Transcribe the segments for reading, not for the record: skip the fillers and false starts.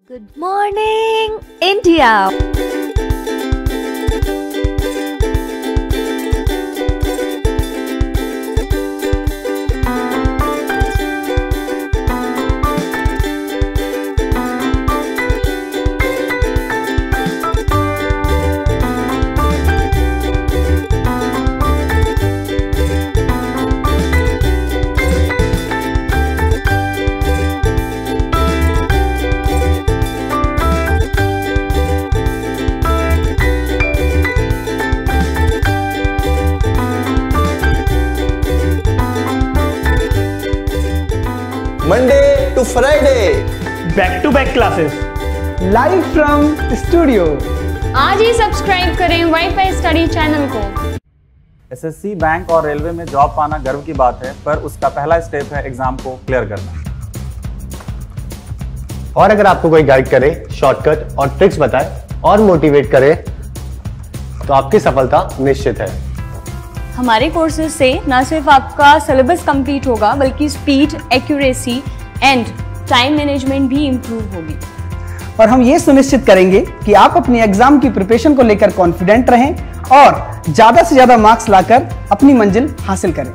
Good morning, India. Monday to Friday, back-to-back classes, live from studio। आज ही subscribe करें WiFi study channel को। SSC, bank और railway में जॉब पाना गर्व की बात है, पर उसका पहला स्टेप है एग्जाम को क्लियर करना। और अगर आपको कोई गाइड करे, शॉर्टकट और ट्रिक्स बताए और मोटिवेट करे तो आपकी सफलता निश्चित है। हमारे कोर्सेज से न सिर्फ आपका सिलेबस कंप्लीट होगा बल्कि speed, accuracy and time management भी इम्प्रूव होगी। और हम ये सुनिश्चित करेंगे कि आप अपने एग्जाम की प्रिपरेशन को लेकर कॉन्फिडेंट रहें और ज्यादा से ज्यादा मार्क्स लाकर अपनी मंजिल हासिल करें।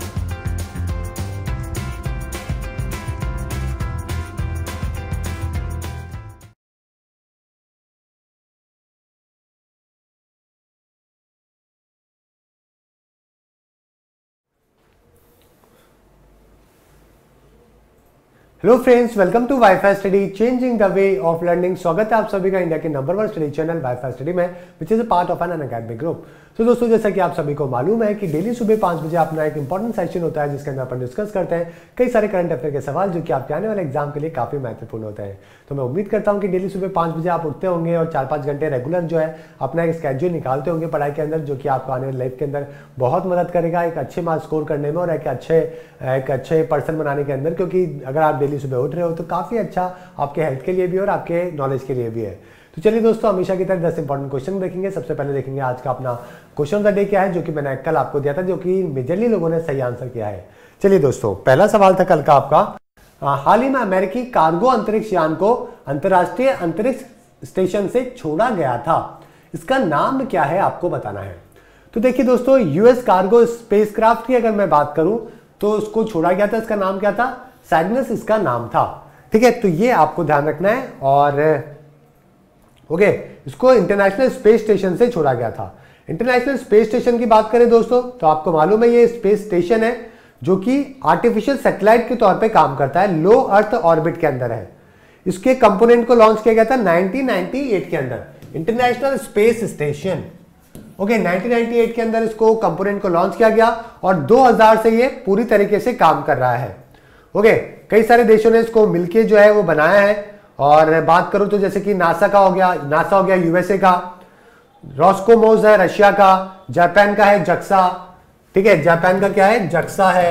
Hello friends, welcome to WiFi study, changing the way of learning. स्वागत है आप सभी का इंडिया के number 1 study channel WiFi study में, which is a part of an Unacademy group. तो दोस्तों, जैसा कि आप सभी को मालूम है कि डेली सुबह 5 बजे अपना एक इंपॉर्टेंट सेशन होता है जिसके अंदर अपन डिस्कस करते हैं कई सारे करंट अफेयर के सवाल जो कि आपके आने वाले एग्जाम के लिए काफी महत्वपूर्ण होते हैं। तो मैं उम्मीद करता हूं कि डेली सुबह 5 बजे आप उठते होंगे और 4-5 घंटे रेगुलर जो है अपना एक स्केड्यूल निकालते होंगे पढ़ाई के अंदर, जो कि आपको आने वाली लाइफ के अंदर बहुत मदद करेगा एक अच्छे मार्क्स स्कोर करने में और एक अच्छे पर्सन बनाने के अंदर। क्योंकि अगर आप डेली सुबह उठ रहे हो तो काफी अच्छा आपके हेल्थ के लिए भी और आपके नॉलेज के लिए भी है। तो चलिए दोस्तों, हमेशा की तरह 10 इंपॉर्टेंट क्वेश्चन देखेंगे। सबसे पहले देखेंगे आज का अपना क्वेश्चन ऑफ द डे क्या है, जो कि मैंने कल आपको दिया था, जो कि मेजरली लोगों ने सही आंसर किया है। चलिए दोस्तों, पहला सवाल था कल का आपका, हाल ही में अमेरिकी कार्गो अंतरिक्ष यान को अंतरराष्ट्रीय अंतरिक्ष स्टेशन से छोड़ा गया था, इसका नाम क्या है आपको बताना है। तो देखिए दोस्तों, यूएस कार्गो स्पेसक्राफ्ट की अगर मैं बात करूं तो उसको छोड़ा गया था, इसका नाम क्या था, साइग्नस इसका नाम था। ठीक है, तो ये आपको ध्यान रखना है। और ओके, इसको इंटरनेशनल स्पेस स्टेशन से छोड़ा गया था। इंटरनेशनल स्पेस स्टेशन की बात करें दोस्तों, तो आपको मालूम है ये स्पेस स्टेशन है जो कि आर्टिफिशियल सैटेलाइट के तौर पे काम करता है, लो अर्थ ऑर्बिट के अंदर है। इसके कंपोनेंट को लॉन्च किया गया था 1998 के अंदर, इंटरनेशनल स्पेस स्टेशन। ओके, 1998 के अंदर इसको कंपोनेंट को लॉन्च किया गया और 2000 से ये पूरी तरीके से काम कर रहा है। ओके, कई सारे देशों ने इसको मिलके जो है वो बनाया है। और बात करूं तो जैसे कि नासा हो गया यूएसए का, रॉस्कोमोस है रशिया का, जापान का है जक्सा। ठीक है, जापान का क्या है, जक्सा है।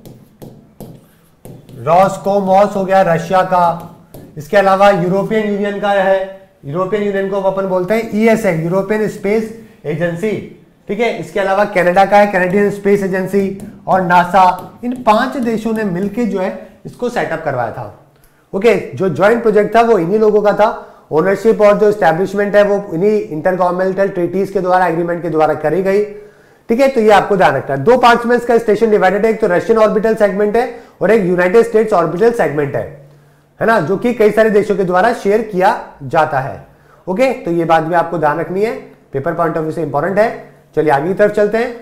रॉस्कोमोस हो गया रशिया का। इसके अलावा यूरोपियन यूनियन का है, यूरोपियन यूनियन को अपन बोलते हैं ईएस है, यूरोपियन स्पेस एजेंसी। ठीक है, इसके अलावा कनाडा का है, कैनेडियन स्पेस एजेंसी और नासा। इन 5 देशों ने मिलकर जो है इसको सेटअप करवाया था। ओके, जो ज्वाइंट प्रोजेक्ट था वो इन्हीं लोगों का था। ओनरशिप और जो एस्टैब्लिशमेंट है वो इन्हीं इंटरगवर्नमेंटल ट्रीटीज के द्वारा, एग्रीमेंट के द्वारा करी गई। ठीक है, तो ये आपको ध्यान रखना है। 2 पार्ट्स में इसका स्टेशन डिवाइडेड है, एक तो रशियन ऑर्बिटल सेगमेंट है और एक यूनाइटेड स्टेट्स ऑर्बिटल सेगमेंट है ना, जो कि कई सारे देशों के द्वारा शेयर किया जाता है। ओके, तो ये बात भी आपको ध्यान रखनी है, पेपर पॉइंट ऑफ व्यू से इंपॉर्टेंट है। चलिए आगे की तरफ चलते हैं।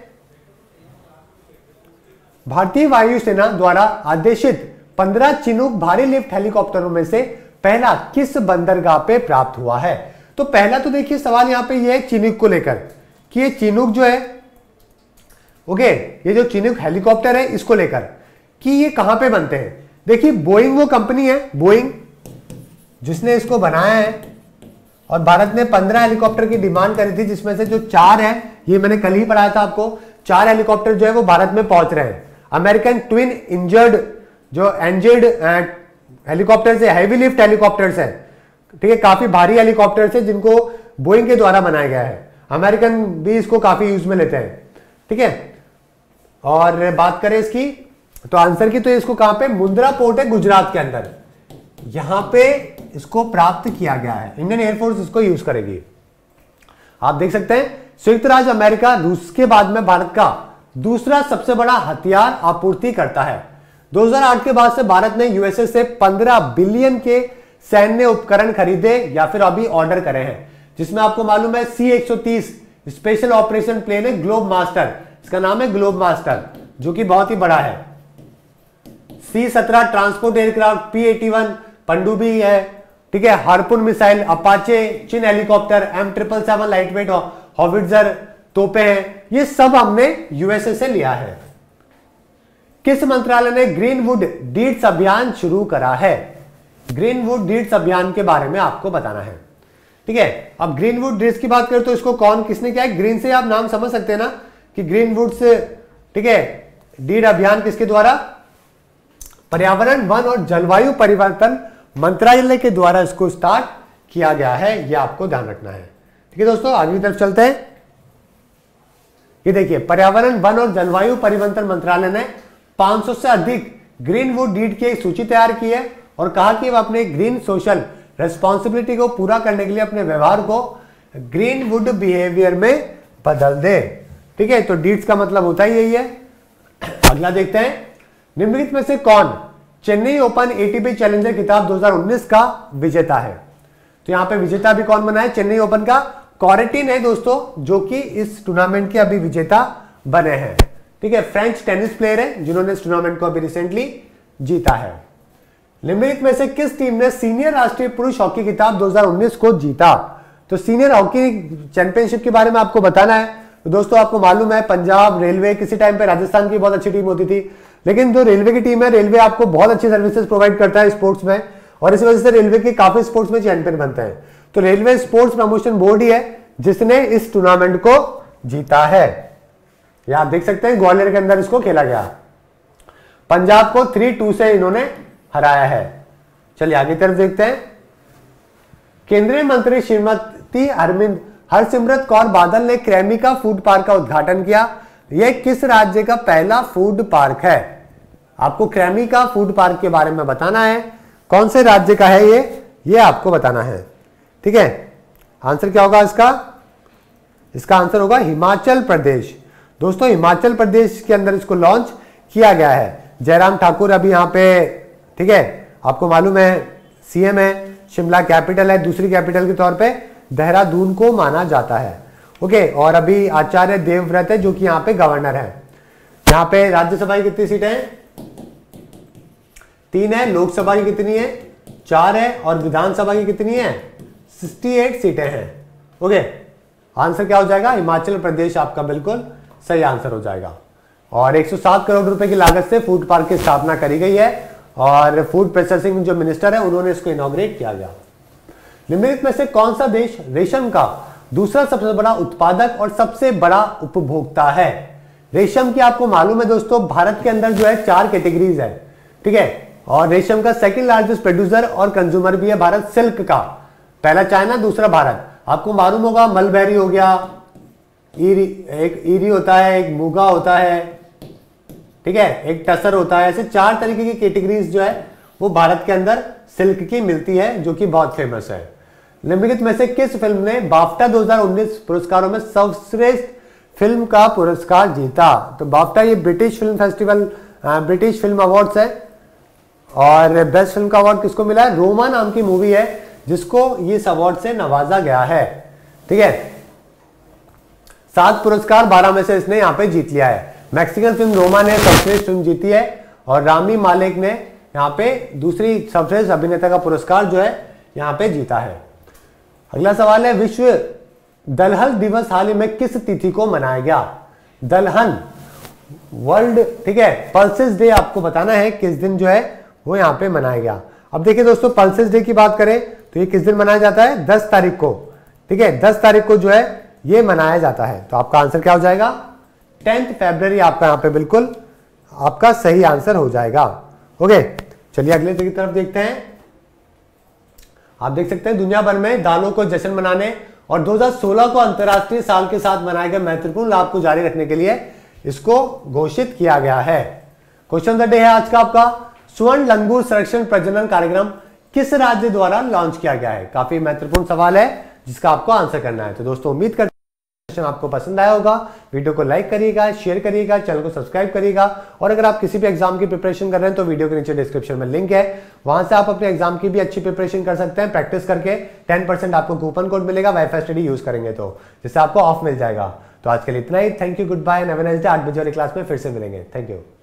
भारतीय वायुसेना द्वारा आदेशित 15 चिनूक भारी लिफ्ट हेलीकॉप्टरों में से पहला किस बंदरगाह पे प्राप्त हुआ है। तो पहला तो देखिए सवाल यहां पे ये है चिनूक को लेकर कि ये चिनूक जो है, ओके, ये जो चिनूक हेलीकॉप्टर है इसको लेकर कि ये कहां पे बनते हैं। देखिए, बोइंग वो कंपनी है, बोइंग जिसने इसको बनाया है और भारत ने 15 हेलीकॉप्टर की डिमांड करी थी, जिसमें से जो 4 है, ये मैंने कल ही पढ़ाया था आपको, 4 हेलीकॉप्टर जो है वो भारत में पहुंच रहे हैं। अमेरिकन ट्विन इंजर्ड जो एंजेड हेलीकॉप्टर्स है, हैवी लिफ्ट हेलीकॉप्टर्स है। ठीक है, काफी भारी हेलीकॉप्टर्स है जिनको बोइंग के द्वारा बनाया गया है। अमेरिकन भी इसको काफी यूज में लेते हैं। ठीक है, और बात करें इसकी तो आंसर की, तो इसको कहां पे, मुंद्रा पोर्ट है गुजरात के अंदर। यहां पे इसको प्राप्त किया गया है, इंडियन एयरफोर्स इसको यूज करेगी। आप देख सकते हैं संयुक्त राज्य अमेरिका रूस के बाद में भारत का दूसरा सबसे बड़ा हथियार आपूर्ति करता है। 2008 के बाद से भारत ने यूएसए से 15 बिलियन के सैन्य उपकरण खरीदे या फिर अभी ऑर्डर करे हैं, जिसमें आपको मालूम है C-130 स्पेशल ऑपरेशन प्लेन है ग्लोब मास्टर, इसका नाम है ग्लोब मास्टर, जो कि बहुत ही बड़ा है। C-17 ट्रांसपोर्ट एयरक्राफ्ट, P-81 पनडुब्बी है, ठीक है, harpoon missile, Apache Chinook helicopter, M777 lightweight howitzer तोपे हैं, ये सब हमने यूएसए से लिया है। किस मंत्रालय ने ग्रीनवुड डीड्स अभियान शुरू करा है? ग्रीनवुड डीड्स अभियान के बारे में आपको बताना है, ठीक है। अब ग्रीनवुड डीड्स की बात करें तो इसको कौन किसने किया है? ग्रीन से आप नाम समझ सकते हैं ना कि ग्रीनवुड से, ठीक है, डीड अभियान किसके द्वारा? पर्यावरण वन और जलवायु परिवर्तन मंत्रालय के द्वारा इसको स्टार्ट किया गया है, यह आपको ध्यान रखना है, ठीक है दोस्तों। आगे की तरफ चलते हैं। ये देखिए पर्यावरण वन और जलवायु परिवर्तन मंत्रालय ने 500 से अधिक ग्रीनवुड डीड की एक सूची तैयार की है और कहा कि वह अपने ग्रीन सोशल रेस्पॉन्सिबिलिटी को पूरा करने के लिए अपने व्यवहार को ग्रीनवुड बिहेवियर में बदल दे, ठीक है। तो डीड्स का मतलब होता ही यही है। अगला देखते हैं, निम्नलिखित में से कौन चेन्नई ओपन एटीपी चैलेंजर खिताब 2019 का विजेता है? तो यहां पे विजेता भी कौन बना है चेन्नई ओपन का? कॉरेटिन है दोस्तों, जो कि इस टूर्नामेंट के अभी विजेता बने हैं, ठीक है। फ्रेंच टेनिस प्लेयर है जिन्होंने इस टूर्नामेंट को अभी रिसेंटली जीता है। निम्नलिखित में से किस टीम ने सीनियर राष्ट्रीय पुरुष हॉकी खिताब 2019 को जीता? तो सीनियर हॉकी चैंपियनशिप के बारे में आपको बताना है। तो दोस्तों आपको मालूम है पंजाब रेलवे, किसी टाइम पे राजस्थान की बहुत अच्छी टीम होती थी, लेकिन जो रेलवे की टीम है, रेलवे आपको बहुत अच्छी सर्विसेज प्रोवाइड करता है स्पोर्ट्स में, और इस वजह से रेलवे के काफी स्पोर्ट्स में चैंपियन बनते हैं। तो रेलवे स्पोर्ट्स प्रमोशन बोर्ड ही है जिसने इस टूर्नामेंट को जीता है। यह आप देख सकते हैं ग्वालियर के अंदर इसको खेला गया। पंजाब को 3-2 से इन्होंने हराया है। चलिए आगे तरफ देखते हैं। केंद्रीय मंत्री श्रीमती हरसिमरत कौर बादल ने क्रेमिका फूड पार्क का उद्घाटन किया। यह किस राज्य का पहला फूड पार्क है? आपको क्रेमिका फूड पार्क के बारे में बताना है, कौन से राज्य का है ये आपको बताना है, ठीक है। आंसर क्या होगा इसका? इसका आंसर होगा हिमाचल प्रदेश। दोस्तों हिमाचल प्रदेश के अंदर इसको लॉन्च किया गया है। जयराम ठाकुर अभी यहाँ पे, ठीक है, आपको मालूम है सीएम है, शिमला कैपिटल है, दूसरी कैपिटल के तौर पे देहरादून को माना जाता है, ओके। और अभी आचार्य देवव्रत है जो कि यहाँ पे गवर्नर है। यहाँ पे राज्यसभा की कितनी सीटें हैं? 3 है। लोकसभा की कितनी है? 4 है। और विधानसभा की कितनी है? 68 सीटें हैं, ओके। आंसर क्या हो जाएगा? हिमाचल प्रदेश आपका बिल्कुल सही आंसर हो जाएगा। और 107 करोड़ रुपए की लागत से फूड पार्क की स्थापना करी गई है और फूड प्रोसेसिंग जो मिनिस्टर है उन्होंने इसको इनॉग्रेट किया गया। निम्नलिखित में से कौन सा देश रेशम का दूसरा सबसे बड़ा उत्पादक और सबसे बड़ा उपभोक्ता है? रेशम की आपको मालूम है दोस्तों भारत के अंदर जो है 4 कैटेगरीज है, ठीक है। और रेशम का सेकंड लार्जेस्ट प्रोड्यूसर और कंज्यूमर भी है भारत सिल्क का। पहला चाइना, दूसरा भारत। आपको मालूम होगा मलबेरी हो गया, एक ईरी होता है, एक मूगा होता है, ठीक है, एक टसर होता है। ऐसे 4 तरीके की कैटेगरीज जो है वो भारत के अंदर सिल्क की मिलती है, जो कि बहुत फेमस है। निम्नलिखित में से किस फिल्म ने बाफ्टा 2019 पुरस्कारों में सर्वश्रेष्ठ फिल्म का पुरस्कार जीता? तो बाफ्टा ये British film festival, British film awards है। और बेस्ट फिल्म का अवार्ड किसको मिला है? रोमा नाम की मूवी है जिसको इस अवार्ड से नवाजा गया है, ठीक है। 7 पुरस्कार 12 में से इसने यहाँ पे जीत लिया है। मैक्सिकन फिल्म रोमा ने सर्वश्रेष्ठ फिल्म जीती है और रामी मालिक ने यहाँ पे दूसरी सर्वश्रेष्ठ अभिनेता का पुरस्कार जो है यहाँ पे जीता है। अगला सवाल है, विश्व दलहन दिवस हाल ही में किस तिथि को मनाया गया? दलहन वर्ल्ड, ठीक है, पल्सेस डे आपको बताना है किस दिन जो है वो यहाँ पे मनाया गया। अब देखिए दोस्तों पल्सेस डे की बात करें तो ये किस दिन मनाया जाता है? 10 तारीख को, ठीक है, 10 तारीख को जो है ये मनाया जाता है। तो आपका आंसर क्या हो जाएगा? 10 फरवरी आपका यहाँ पे बिल्कुल आपका सही आंसर हो जाएगा, ओके। चलिए अगले की तरफ देखते हैं। आप देख सकते हैं दुनिया भर में दालों को जश्न मनाने और 2016 को अंतर्राष्ट्रीय साल के साथ मनाए गए महत्वपूर्ण लाभ को जारी रखने के लिए इसको घोषित किया गया है। क्वेश्चन द डे है आज का आपका, स्वर्ण लंगूर संरक्षण प्रजनन कार्यक्रम किस राज्य द्वारा लॉन्च किया गया है? काफी महत्वपूर्ण सवाल है जिसका आपको आंसर करना है। तो दोस्तों उम्मीद करते हैं आपको पसंद आया होगा। वीडियो को लाइक करिएगा, शेयर करिएगा, चैनल को सब्सक्राइब करिएगा और अगर आप किसी भी एग्जाम की प्रिपरेशन कर रहे हैं तो वीडियो के नीचे डिस्क्रिप्शन में लिंक है, वहां से आप अपने एग्जाम की भी अच्छी प्रिपरेशन कर सकते हैं। प्रैक्टिस करके 10% आपको कूपन कोड मिलेगा वाईफाई स्टडी यूज करेंगे तो, जिससे आपको ऑफ मिल जाएगा। तो आज के लिए इतना ही। Thank you, good bye, have a nice day. 8 बजे वाली क्लास में फिर से मिलेंगे। Thank you.